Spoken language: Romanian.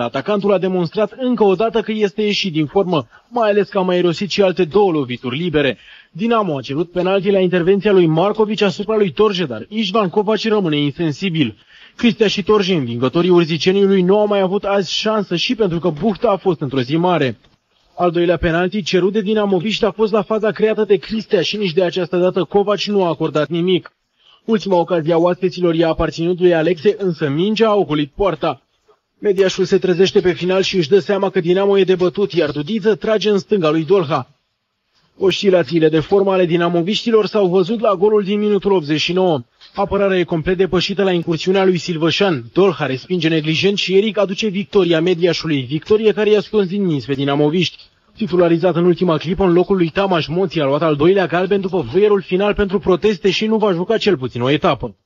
Atacantul a demonstrat încă o dată că este ieșit din formă, mai ales că a mai irosit și alte două lovituri libere. Dinamo a cerut penalti la intervenția lui Markovic asupra lui Torje, dar Ișvan Kovac rămâne insensibil. Cristea și Torje, învingătorii urziceniului, nu au mai avut azi șansă și pentru că Buhta a fost într-o zi mare. Al doilea penalti cerut de dinamoviști a fost la faza creată de Cristea și nici de această dată Kovac nu a acordat nimic. Ultima ocazie a oaspeților i-a aparținut lui Alexe, însă mingea a ocolit poarta. Mediașul se trezește pe final și își dă seama că Dinamo e de bătut, iar Dudiță trage în stânga lui Dolha. Oscilațiile de formă ale dinamoviștilor s-au văzut la golul din minutul 89. Apărarea e complet depășită la incursiunea lui Silvășan. Dolha respinge neglijent și Eric aduce victoria Mediașului, victorie care i-a scos din minți pe dinamoviști. Titularizat în ultima clipă în locul lui Tamaș Moții, a luat al doilea galben după vâierul final pentru proteste și nu va juca cel puțin o etapă.